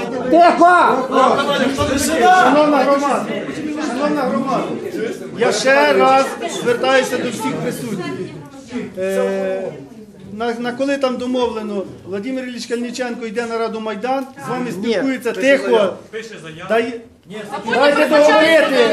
Тихо! Шановна громада, я ще раз звертаюся до всіх присутніх. На коли там домовлено, Владимир Ілліч Кальниченко йде на Раду Майдан, з вами спілкується тихо. Дайте договорити.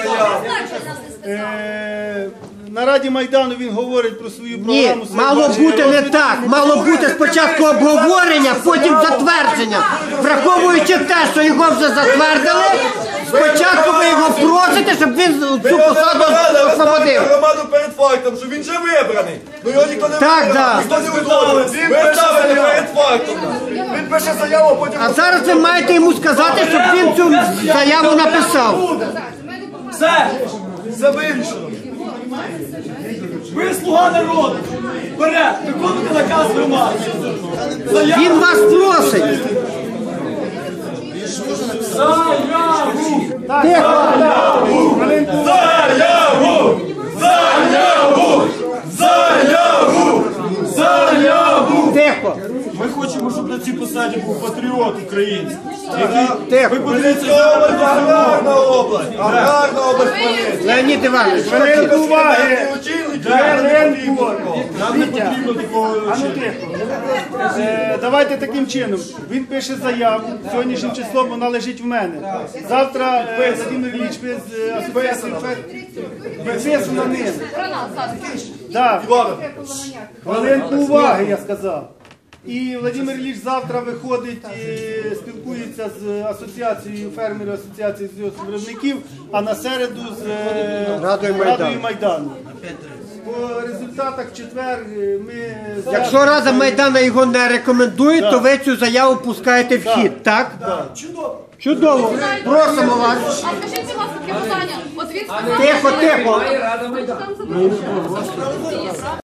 На Раді Майдану він говорить про свою програму. Ні, мало бути не так. Мало бути спочатку обговорення, потім затвердження. Враховуючи те, що його вже затвердили, спочатку ви його просите, щоб він цю посаду освободив. Громаду перед фактом, що він вже вибраний. Ну його ніхто не вибрав, ніхто не вибрав. Він поставлений перед фактом. Він пише заяву, а потім... А зараз ви маєте йому сказати, щоб він цю заяву написав. Все! Це вирішено. Ви слуга народу! Вперед! Виконуйте наказ громади! Він вас просить. Заяву! Заяву! Заяву! Заяву! Заяву! Тихо. Ми хочемо, щоб на цій посаді був патріот український. Тихо. Ви подивіться, Аграрна область! Аграрна область Хмельницька! Леонід Іванович, Хвилинку уваги! Хвилинку! нам не потрібно такого. Давайте таким чином. Він пише заяву, сьогоднішнім числом вона лежить в мене. Завтра Владимир Ілліч з асоціації підписано ним. Так. Хвилинку уваги, я сказав. І Владимир Ілліч завтра виходить, спілкується з асоціацією фермерів, асоціацією виробників, а на середу з Радою Майдану. По результатах в четвер ми... якщо Рада Майдану його не рекомендує, то ви цю заяву пускаєте в хід, так? Чудово. Чудово. Просимо вас. А скажіть, будь ласка, таке питання. От він сказав, Тихо, тихо. що там